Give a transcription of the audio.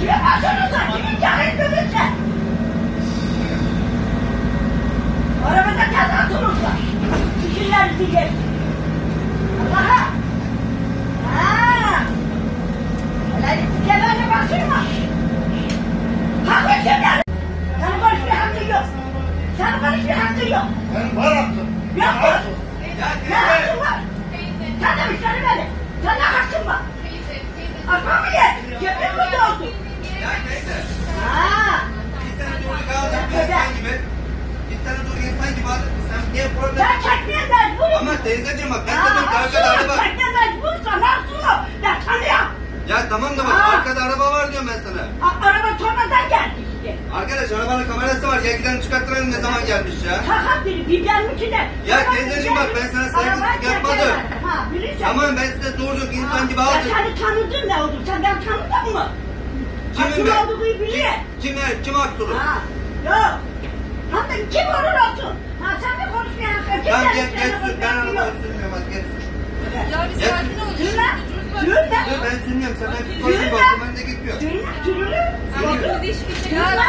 Yapmasınıza, kimin canını dövülse. Arabada kaza durursa. Fikirler diyecek. Allah'a. Haa. Öyle fikirlerine basırma. Hakkı kimler? Senin konuşmaya hakkın yok. Senin konuşmaya hakkın yok. Ben var hakkım. Yok mu? Ne hakkın var? Sen de müşteri beni. Sen ne hakkın var? Akma mı ye? Cebin mi doldu? Ya neyse. Haa. Bir sene durduk aldık insan gibi. Bir sene durduk insan gibi aldık. Sen niye problem? Sen çekmeye mecbursun. Ama teyzeciğim bak ben sana arkada araba. Çekmeye mecbursan nasıl o? Ben tanıyorum. Ya tamam da bak arkada araba var diyorum ben sana. Araba sonradan geldi işte. Arkadaş arabanın kamerası var. Gel gidelim çıkarttıralım ne zaman gelmiş ya. Sakat biri bibermiş de. Ya teyzeciğim bak ben sana saygısızlık yapmadım. Ha bilirsin. Tamam ben size durduk insan gibi Ben aldım. seni tanıdım ne oldu? Sen ben tanıdın mı? Kimin Kim ben? olduğunu biliyor. Kim Aksulu? Ha yok. Hem de kim olur olsun. Ha sen de konuşmaya hakkın. Tamam gel sür. Ben arabayı sürmüyorum hadi gel sür. Ya bir sakin ol. Sürme. Sürme. Dur ben sürmüyorum. Sen ben psikolojik bakımına da gitmiyor. Sürme. Sürülür. Sakin ol. Hiçbir şey. Sürme.